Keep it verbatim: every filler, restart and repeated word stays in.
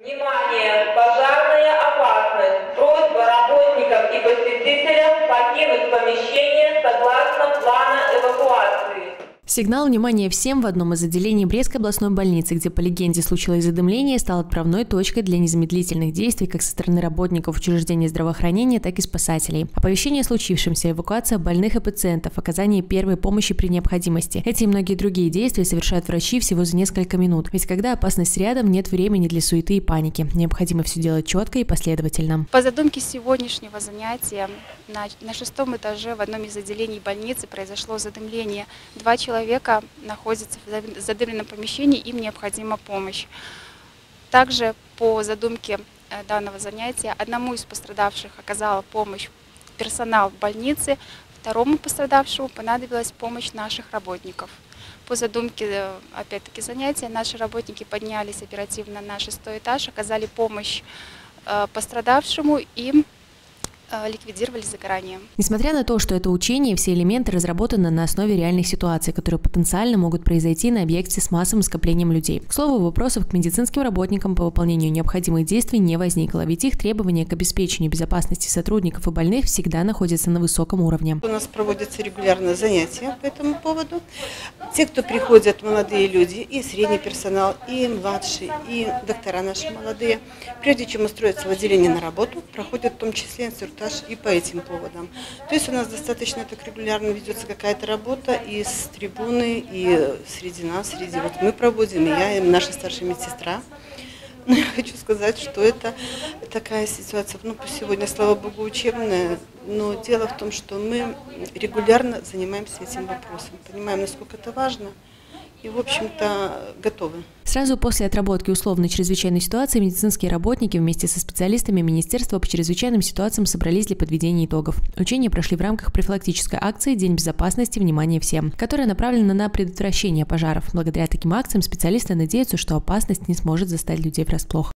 Внимание! Пожарная опасность. Просьба работникам и посетителям покинуть помещение согласно плана эвакуации. Сигнал «Внимание всем» в одном из отделений Брестской областной больницы, где по легенде случилось задымление, стал отправной точкой для незамедлительных действий как со стороны работников учреждения здравоохранения, так и спасателей. Оповещение о случившемся, эвакуация больных и пациентов, оказание первой помощи при необходимости. Эти и многие другие действия совершают врачи всего за несколько минут. Ведь когда опасность рядом, нет времени для суеты и паники. Необходимо все делать четко и последовательно. По задумке сегодняшнего занятия на, на шестом этаже в одном из отделений больницы произошло задымление. Два человека Человека находится в задымленном помещении, им необходима помощь. Также по задумке данного занятия одному из пострадавших оказала помощь персонал больницы, второму пострадавшему понадобилась помощь наших работников. По задумке, опять-таки, занятия наши работники поднялись оперативно на шестой этаж, оказали помощь пострадавшему и ликвидировали загорание. Несмотря на то, что это учение, все элементы разработаны на основе реальных ситуаций, которые потенциально могут произойти на объекте с массовым скоплением людей. К слову, вопросов к медицинским работникам по выполнению необходимых действий не возникло, ведь их требования к обеспечению безопасности сотрудников и больных всегда находятся на высоком уровне. У нас проводятся регулярные занятия по этому поводу. Те, кто приходят, молодые люди, и средний персонал, и младший, и доктора наши молодые, прежде чем устроиться в отделении на работу, проходят в том числе инструктаж и по этим поводам. То есть у нас достаточно так регулярно ведется какая-то работа и с трибуны, и среди нас, среди вот мы проводим, и я, и наша старшая медсестра. Но я хочу сказать, что это такая ситуация, ну, сегодня, слава богу, учебная, но дело в том, что мы регулярно занимаемся этим вопросом, понимаем, насколько это важно. И, в общем-то, готовы. Сразу после отработки условной чрезвычайной ситуации медицинские работники вместе со специалистами Министерства по чрезвычайным ситуациям собрались для подведения итогов. Учения прошли в рамках профилактической акции «День безопасности. Внимание всем», которая направлена на предотвращение пожаров. Благодаря таким акциям специалисты надеются, что опасность не сможет застать людей врасплох.